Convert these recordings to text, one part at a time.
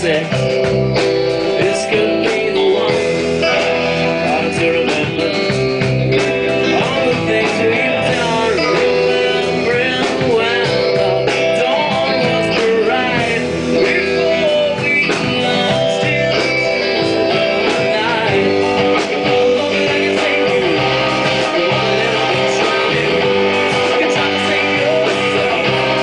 say this could be the one. Hard to remember all the things we've done. Remembering when the dawn was bright before we lost you the night. All that I can say to you, all that I'm trying, you're trying to save yourself.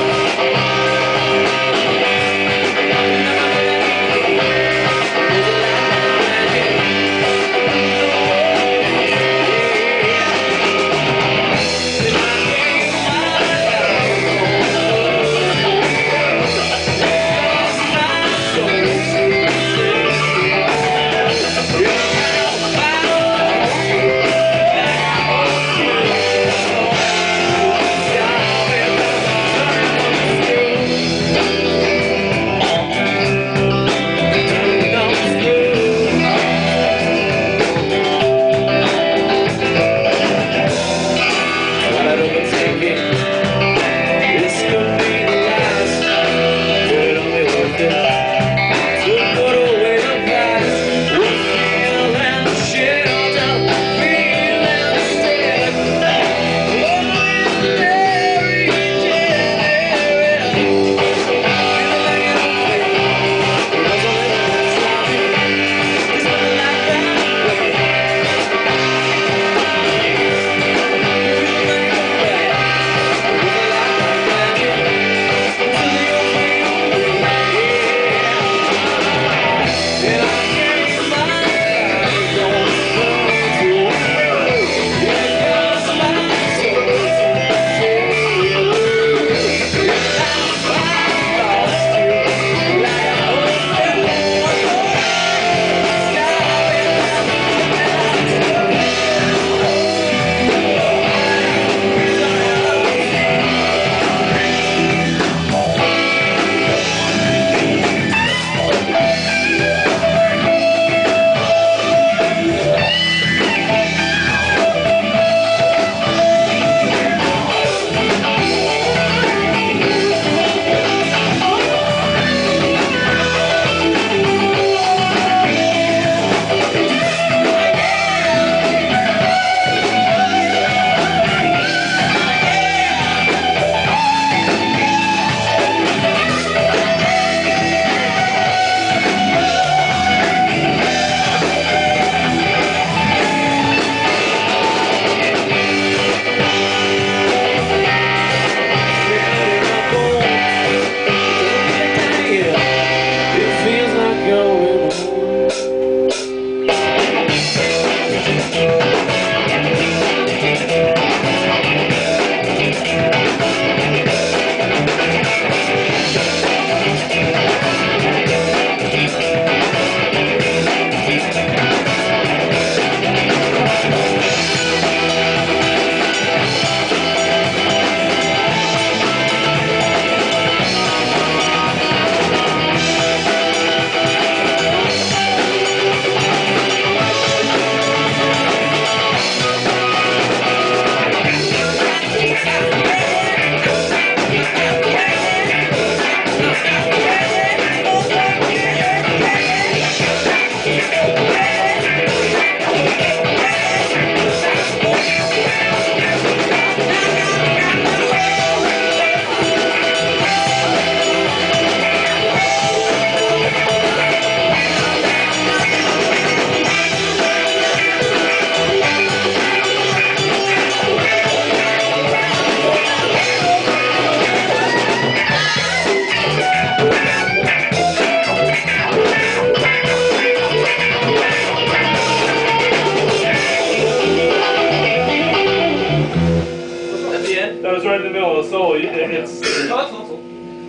That was right in the middle of the solo. It's Oh, that's not so.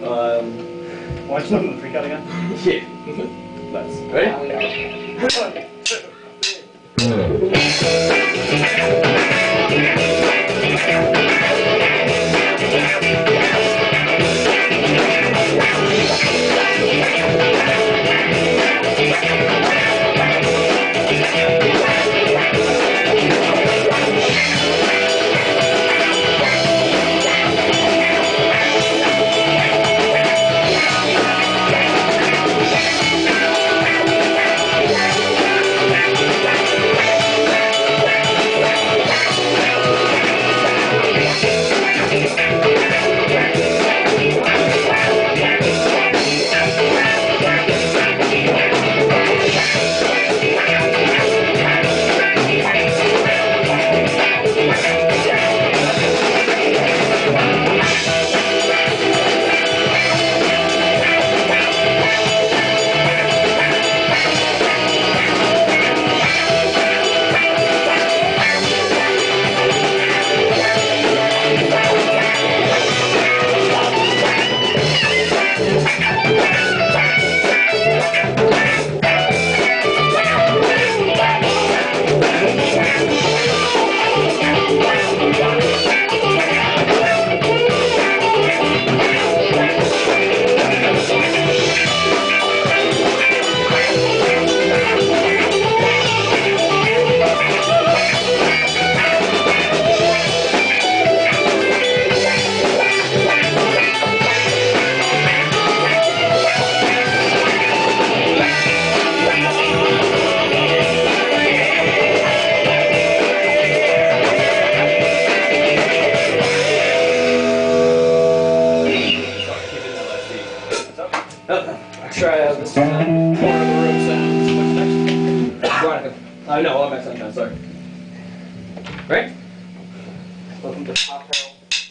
watch them in the Freakout again. Yeah. Let's. Ready? Try out this corner of the room sounds. What's next? Veronica. No, I'm next time. Sorry. Right? Welcome to Pop Hell.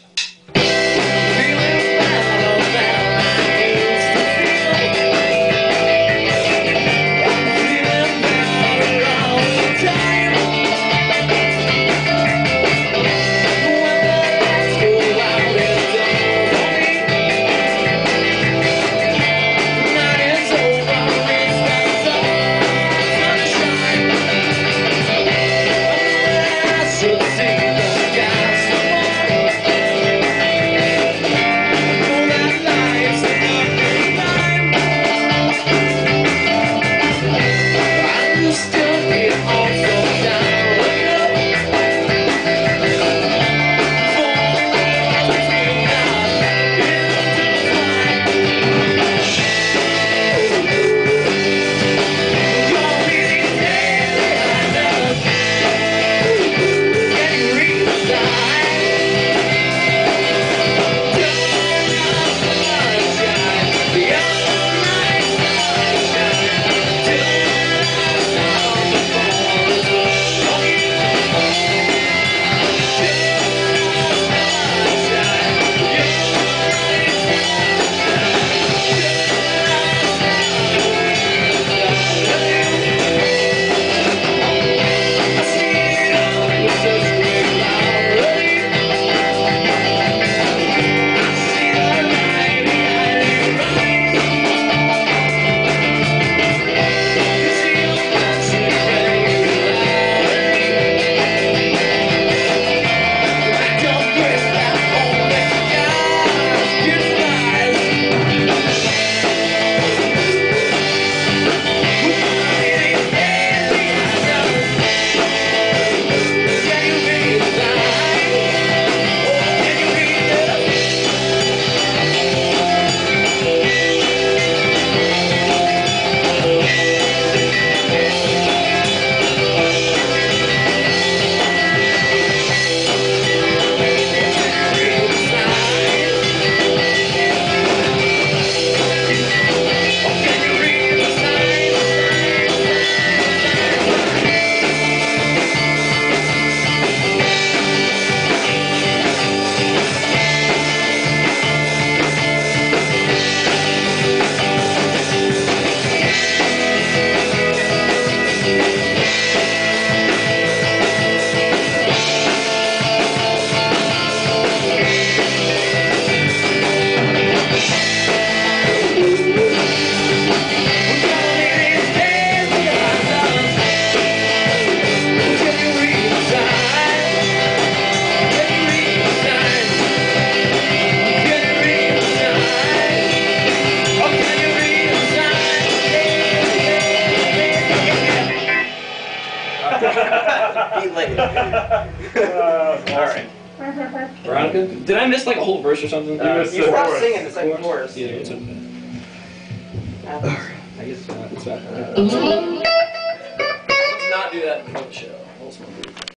Be late. Alright. Veronica? Did I miss like a whole verse or something? You missed You the stopped chorus. singing the second chorus. Yeah, it's okay. Happens. I guess it's back. Let's not do that in the show. We'll smoke weed.